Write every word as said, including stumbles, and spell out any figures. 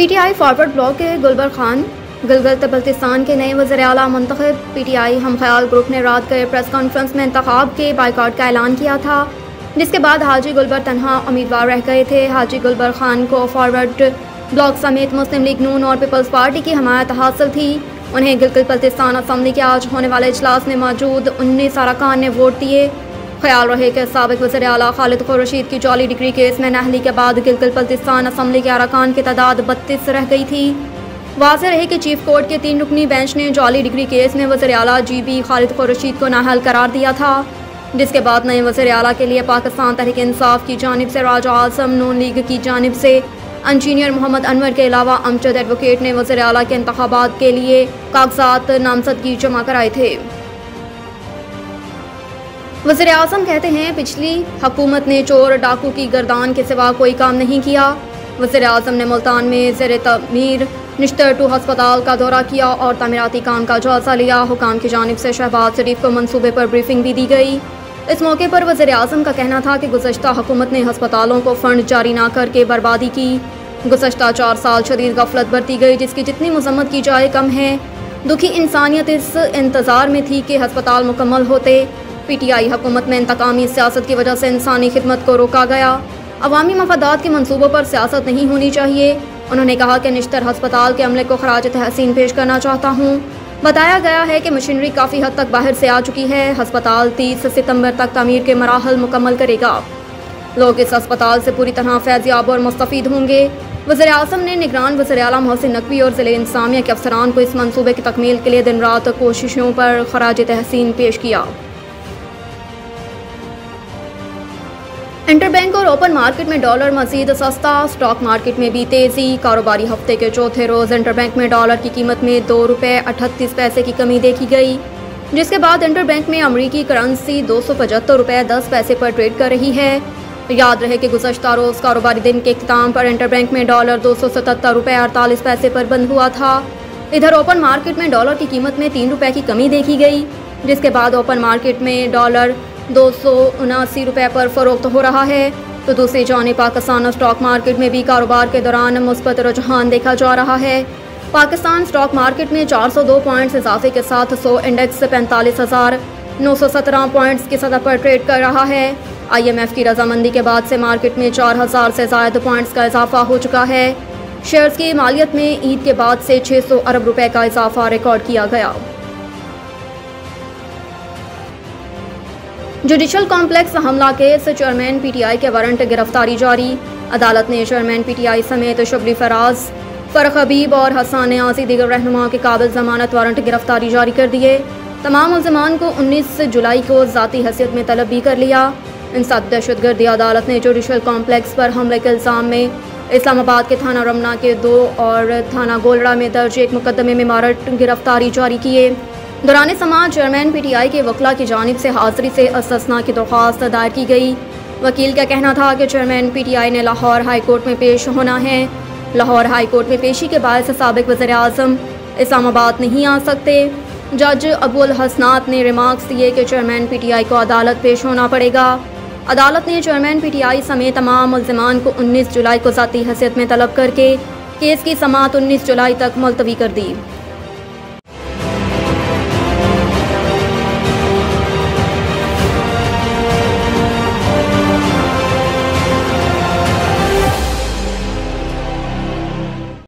PTI forward block के गुलबर खान गिलगित बल्तिस्तान के नए वज़ीर आला मुंतखब। पीटीआई हम ख्याल ग्रुप ने रात गए प्रेस कॉन्फ्रेंस में इंतखाब के बाइकआउट का ऐलान किया था, जिसके बाद हाजी गुलबर तनहा उम्मीदवार रह गए थे। हाजी गुलबर खान को फॉरवर्ड ब्लॉक समेत मुस्लिम लीग नून और पीपल्स पार्टी की हमायत हासिल थी। उन्हें गिलगित बल्तिस्तान असम्बली के आज होने वाले इजलास में मौजूद उन्नीस अरकान ने वोट दिए। ख्याल रहे कि साबिक वज़ीर आला खालिद खुर्शीद की जाली डिग्री केस में नहली के बाद गिलगित बल्तिस्तान असम्बली के अरकान की तादाद बत्तीस रह गई थी। वाज़ेह रहे कि चीफ कोर्ट के तीन रुकनी बेंच ने जाली डिग्री केस में वज़ीर आला जी बी खालिद खुर्शीद को नाअहल करार दिया था, जिसके बाद नए वज़ीर आला के लिए पाकिस्तान तहरीक इंसाफ की जानिब से राजा आज़म, नून लीग की जानिब से इंजीनियर मोहम्मद अनवर के अलावा अमजद एडवोकेट ने वज़ीर आला के इंतखाबात के लिए कागजात नामजदगी जमा कराए थे। वज़ीर आज़म कहते हैं, पिछली हुकूमत ने चोर डाकू की गर्दान के सिवा कोई काम नहीं किया। वज़ीर आज़म ने मुल्तान में ज़ेर तमीर निश्तर टू हस्पताल का दौरा किया और तामीराती काम का जायजा लिया। हुकाम की जानिब से शहबाज शरीफ को मनसूबे पर ब्रीफिंग भी दी गई। इस मौके पर वज़ीर आज़म का कहना था कि गुज़श्ता हुकूमत ने हस्पतालों को फंड जारी ना करके बर्बादी की। गुज़श्ता चार साल शदीद गफलत बरती गई, जिसकी जितनी मजम्मत की जाए कम है। दुखी इंसानियत इस इंतज़ार में थी कि हस्पताल मुकम्मल होते। पीटीआई हुकूमत में इंतकामी सियासत की वजह से इंसानी खिदमत को रोका गया। अवामी मफादात के मनसूबों पर सियासत नहीं होनी चाहिए। उन्होंने कहा कि निश्तर हस्पताल के अमले को खराज तहसीन पेश करना चाहता हूँ। बताया गया है कि मशीनरी काफ़ी हद तक बाहर से आ चुकी है। हस्पताल तीस सितंबर तक तामीर के मराहल मुकम्मल करेगा। लोग इस अस्पताल से पूरी तरह फैज़याब और मुस्तफ़ीद होंगे। वज़ीर आज़म ने निगरान वज़ीर आला मोहसिन नकवी और ज़िले इंतज़ामिया के अफसरान को इस मनसूबे की तकमील के लिए दिन रात कोशिशों पर खराज तहसीन पेश किया। इंटरबैंक और ओपन मार्केट में डॉलर मजीद सस्ता। स्टॉक मार्केट में भी तेज़ी। कारोबारी हफ्ते के चौथे रोज़ इंटरबैंक में डॉलर की कीमत में दो रुपये अठतीस पैसे की कमी देखी गई, जिसके बाद इंटरबैंक में अमरीकी करेंसी दो सौ पचहत्तर रुपये दस पैसे पर ट्रेड कर रही है। याद रहे कि गुज़श्ता रोज़ कारोबारी दिन के इख्तिताम पर इंटरबैंक में डॉलर दो सौ सतहत्तर रुपये अड़तालीस पैसे पर बंद हुआ था। इधर ओपन मार्केट में डॉलर की कीमत में तीन रुपये की कमी देखी गई, जिसके बाद ओपन मार्केट में डॉलर दो सौ उनासी रुपये पर फरोख्त हो रहा है। तो दूसरी जानिब पाकिस्तान स्टॉक मार्केट में भी कारोबार के दौरान मुस्बत रुझान देखा जा रहा है। पाकिस्तान स्टॉक मार्केट में चार सौ दो पॉइंट्स इजाफे के साथ सौ इंडेक्स पैंतालीस हज़ार नौ सौ सत्रह पॉइंट्स की सतह पर ट्रेड कर रहा है। आई एम एफ की रजामंदी के बाद से मार्केट में चार हज़ार से ज़ायद पॉइंट्स का इजाफा हो चुका है। शेयर्स की मालियत में ईद के बाद से छः सौ अरब रुपये का इजाफा रिकॉर्ड किया गया। जुडिशल कॉम्प्लेक्स हमला केस चेयरमैन पीटीआई के वारंट गिरफ्तारी जारी। अदालत ने चेयरमैन पीटीआई समेत शबली फराज, फरख हबीब और हसन न्याज़ी दीगर रहनुमाओं के काबिल जमानत वारंट गिरफ्तारी जारी कर दिए। तमाम मुल्ज़िमान को उन्नीस जुलाई को ज़ाती हैसियत में तलब भी कर लिया। इंसाफ दहशतगर्दी अदालत ने जुडिशल कॉम्प्लेक्स पर हमले के इल्ज़ाम में इस्लामाबाद के थाना रमना के दो और थाना गोलड़ा में दर्ज एक मुकदमे में वारंट गिरफ्तारी जारी किए। दौरान समाज चेयरमैन पीटीआई के वकला की जानिब से हाज़िरी से इस्तिस्ना की दरख्वास्त दायर की गई। वकील का कहना था कि चेयरमैन पीटीआई ने लाहौर हाई कोर्ट में पेश होना है। लाहौर हाई कोर्ट में पेशी के बायस साबिक वज़ीर आज़म इस्लामाबाद नहीं आ सकते। जज अबुल हसनात ने रिमार्क्स दिए कि चेयरमैन पीटीआई को अदालत पेश होना पड़ेगा। अदालत ने चेयरमैन पीटीआई समेत तमाम मुल्ज़िमान को उन्नीस जुलाई को ज़ाती हैसियत में तलब करके केस की समाअत उन्नीस जुलाई तक मुलतवी कर दी।